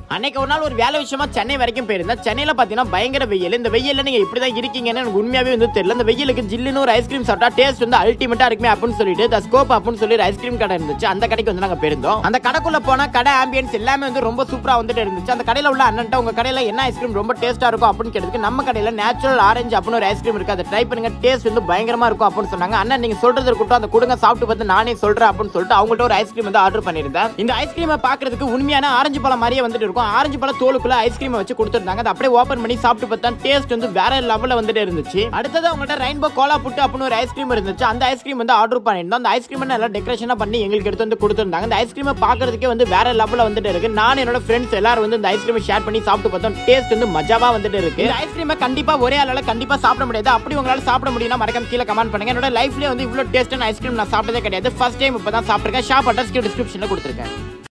அன்னைக்கு ஒரு நாள் ஒரு வேலை விஷயமா சென்னை வரைக்கும் போயிருந்தேன். சென்னையில பாத்தீங்கன்னா பயங்கர வெயில். இந்த வெயில்ல நீங்க இப்படிதான் இருக்கீங்கன்னு எனக்கு உண்மையாவே வந்து தெரியல. இந்த வெயிலுக்கு ஜில்லுன்னு ஒரு ஐஸ்கிரீம் சாப்பிட்டா டேஸ்ட் வந்து அல்டிமேட்டா இருக்குமே அப்படின்னு சொல்லிட்டு த ஸ்கோப் அப்படின்னு சொல்லி ஒரு ஐஸ்கிரீம் கடை இருந்துச்சு. அந்த கடைக்கு வந்து நாங்க போயிருந்தோம். அந்த கடைக்குள்ள போனா கடை ஆம்பியன்ஸ் எல்லாமே வந்து ரொம்ப சூப்பரா வந்துட்டு இருந்துச்சு. அந்த கடையில உள்ள அண்ணன்ட்ட உங்க கடையில என்ன ஐஸ்கிரீம் ரொம்ப டேஸ்டா இருக்கும் அப்படின்னு கேட்டதுக்கு நம்ம கடையில நேச்சுரல் ஆரஞ்சு அப்படின்னு ஒரு ஐஸ்கிரீம் இருக்கு, அதை ட்ரை பண்ணுங்க, டேஸ்ட் வந்து பயங்கரமா இருக்கும் அப்படின்னு சொன்னாங்க. அண்ணன் நீங்க சொல்றது இருக்கட்டும், அந்த கொடுங்க சாப்பிட்டு பார்த்து நானே சொல்றேன் அப்படின்னு சொல்லிட்டு அவங்கள்ட்ட ஒரு ஐஸ்கிரீம் வந்து ஆர்டர் பண்ணிருந்தேன். இந்த ஐஸ்கிரீமை பாக்குறதுக்கு உண்மையான ஆரஞ்சு பழம் மாதிரியே வந்துட்டு இருக்கும். ஆரஞ்சு பழம் தோலுக்குள்ள ஐஸ்கிரீம் வச்சு கொடுத்துருந்தாங்க. அதை அப்படியே ஓபன் பண்ணி சாப்பிட்டு பார்த்தா டேஸ்ட் வந்து வேற லெவல்ல வந்துட்டு இருந்துச்சு. அடுத்தது அவங்கள்ட்ட ரெயின்போ கோலா புட்டு அப்படின்னு ஒரு ஐஸ்கிரீம் இருந்துச்சு. அந்த ஐஸ்கிரீம் வந்து ஆர்டர் பண்ணிருந்தோம். அந்த ஐஸ்கிரீம் நல்லா டெக்கரேஷனா பண்ணி எங்களுக்கு எடுத்து வந்து கொடுத்துருந்தாங்க. இந்த ஐஸ்கிரீமை பாக்குறதுக்கே வந்து வேற லெவல்ல வந்துட்டு இருக்கு. நான் என்னோட ஃப்ரெண்ட்ஸ் எல்லாரும் வந்து இந்த ஐஸ்கிரீமை ஷேர் பண்ணி சாப்பிட்டு பார்த்தோம். டேஸ்ட் வந்து மஜாவா வந்துட்டு இருக்கு. இந்த ஐஸ்கிரீமை கண்டிப்பா ஒரே ஆளால கண்டிப்பா சாப்பிட முடியாது. அப்படி உங்களால சாப்பிட முடியும்னா மறக்காம கீழே கமெண்ட் பண்ணுங்க. என்னோட லைஃப்லயே வந்து இவ்வளவு டேஸ்டான ஐஸ்கிரீம் நான் சாப்பிட்டதே கிடையாது. ஃபர்ஸ்ட் டைம் இப்பதான் சாப்பிட்டிருக்கேன். ஷாப் அட்ரஸ் டிஸ்கிரிப்ஷன்ல கொடுத்துருக்கேன்.